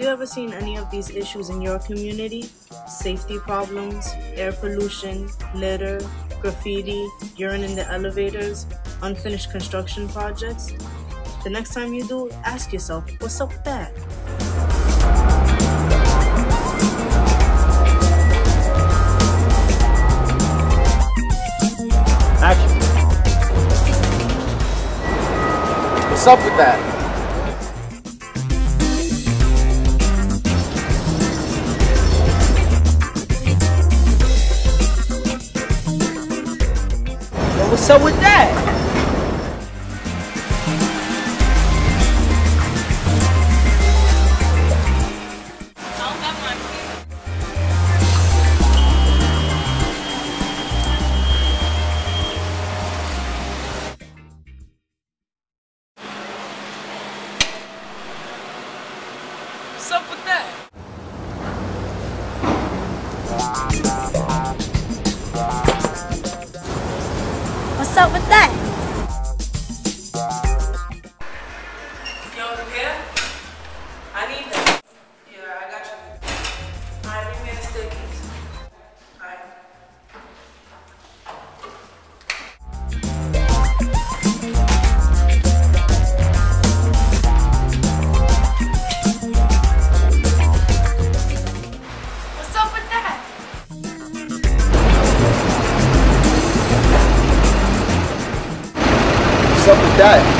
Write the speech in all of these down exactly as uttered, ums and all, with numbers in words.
ever seen any of these issues in your community? Safety problems, air pollution, litter, graffiti, urine in the elevators, unfinished construction projects? The next time you do, ask yourself, what's up with that? Action. What's up with that? Yo, what's up with that? What's up with that? What's up with that? Yo, you here? I need that. Yeah, I got you. Alright, bring me the stickies. Alright. What's up with that? What's up with that?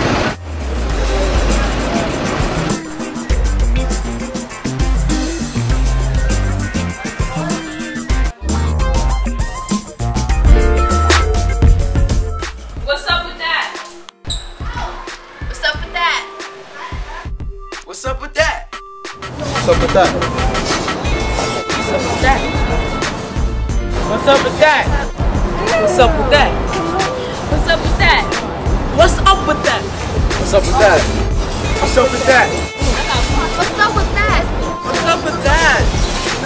What's up with that? What's up with that? What's up with that? What's up with that? What's up with that? What's up with that? What's up with that? What's up with that? What's up with that? What's up with that? What's up with that? What's up with that?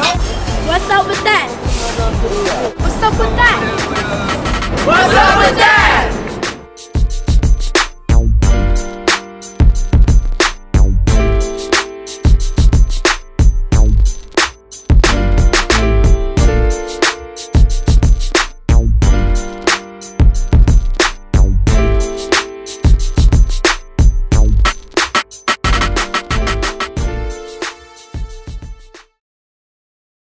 What's up with that? What's up with that? What's up with that?